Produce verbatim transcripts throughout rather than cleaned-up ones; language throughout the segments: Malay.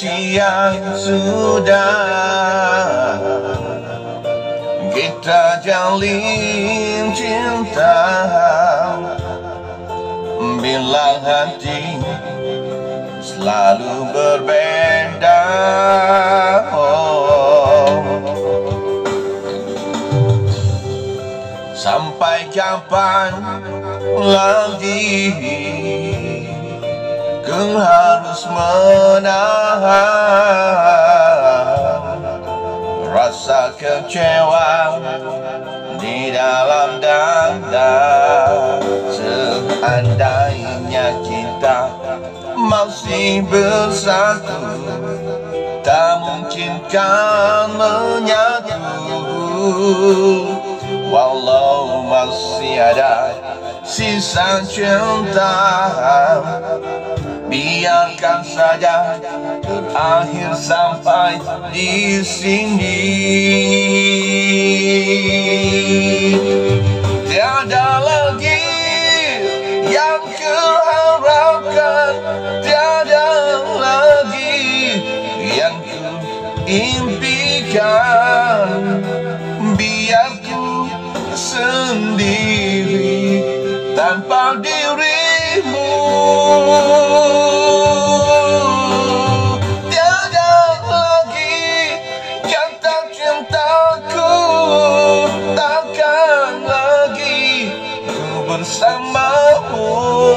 siang sudah kita jalin cinta, bila hati selalu berbeda. Oh, sampai kapan lagi ku harus menahan rasa kecewa di dalam dada. Seandainya kita masih bersatu, tak mungkin kan menyatu. Walau masih ada sisa cinta, biarkan saja berakhir sampai di sini. Tiada lagi yang kuharapkan, tiada lagi yang kuimpikan. Biar ku sendiri tanpa dirimu. Tiada lagi kata cintaku, takkan lagi ku bersamamu.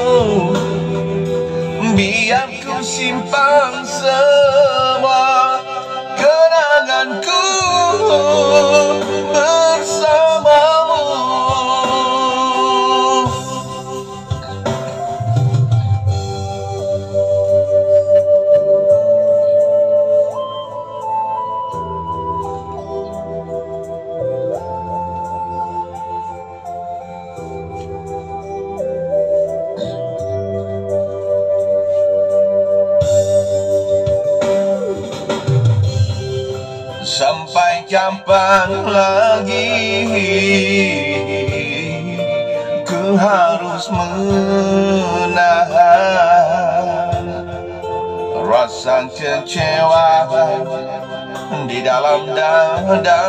Biar ku simpan semua kenanganku bersamamu. Sampai kapan lagi ku harus menahan rasa kecewa di dalam dada.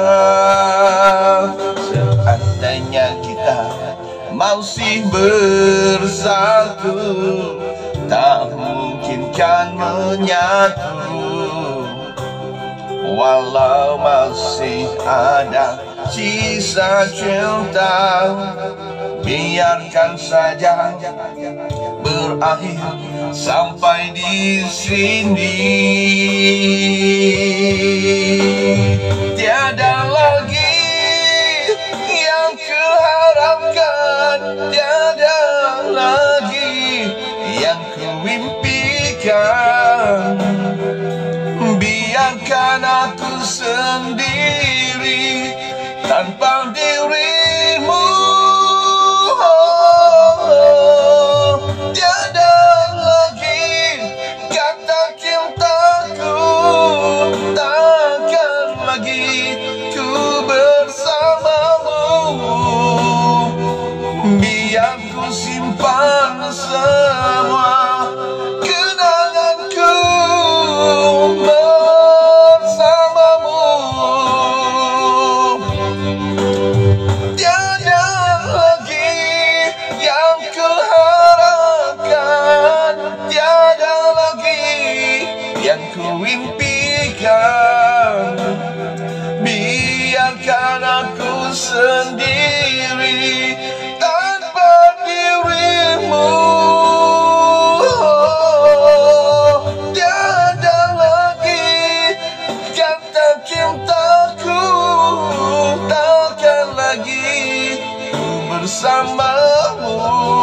Seandainya kita masih bersatu, tak mungkin kan menyatu. Walau masih ada sisa cinta, biarkan saja berakhir sampai di sini. Tiada lagi yang kuharapkan, tiada lagi yang kuimpikan. Biarkan aku sendiri tanpa dirimu. Oh, tiada lagi kata cintaku, takkan lagi ku bersamamu. Biar ku simpan semua kenanganku bersamamu. Tiada lagi yang kuharapkan, tiada lagi yang kuimpikan. Biarkan aku sendiri tanpa dirimu. Cintaku takkan lagi bersamamu.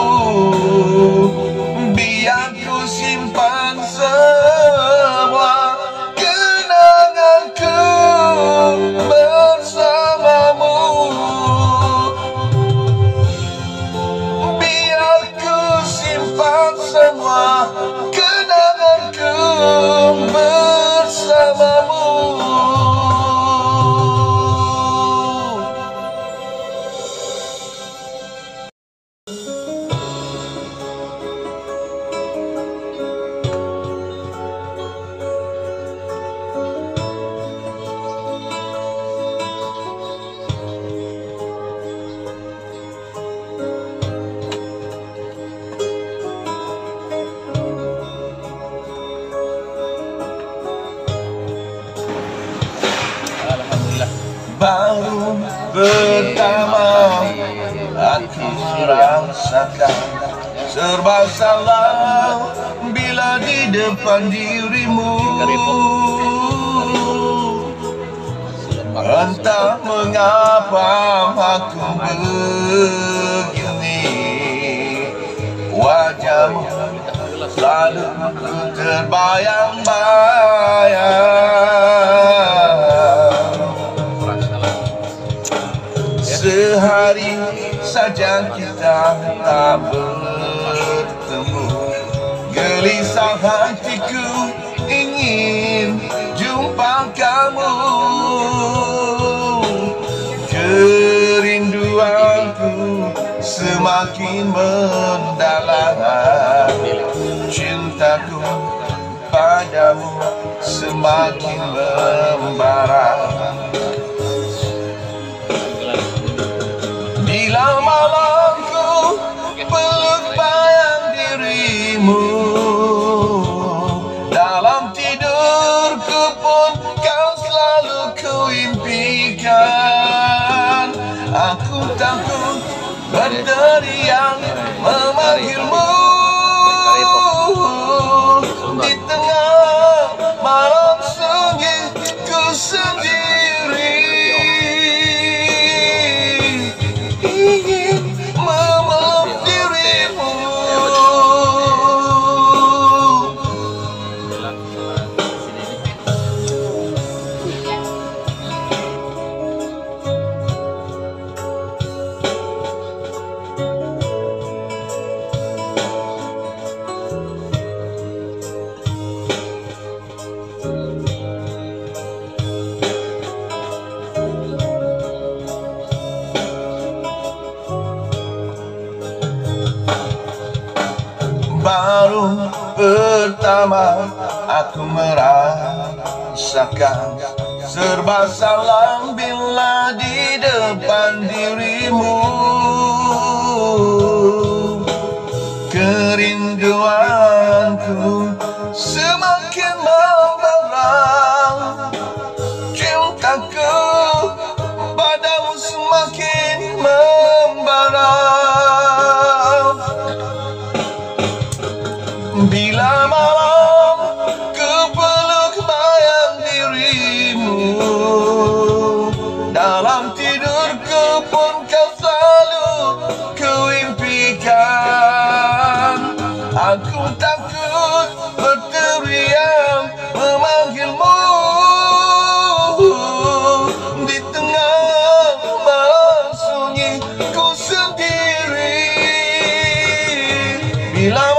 Biar ku simpan semua kenanganku bersamamu. Biar ku simpan semua kenanganku bersamamu. pertama aku merasakan serba salah bila di depan dirimu. Entah mengapa aku begini, wajahmu selalu terbayang-bayang. Sehari saja kita tak bertemu, gelisah hatiku ingin jumpa kamu. Kerinduanku semakin mendalam, cintaku padamu semakin membara. Bila malamku peluk bayang dirimu, dalam tidurku pun kau selalu kuimpikan. Aku takut berteriak memanggilmu di tengah malam sunyi ku sendiri, ingin memeluk dirimu. Baru pertama aku merasakan serba salah bila di depan dirimu. Kerinduanku semakin membara, cintaku padamu semakin membara. Bila malam ku peluk bayang dirimu, dalam tidurku pun kau selalu kuimpikan. Aku takut berteriak memanggilmu di tengah malam sunyi ku sendiri. Bila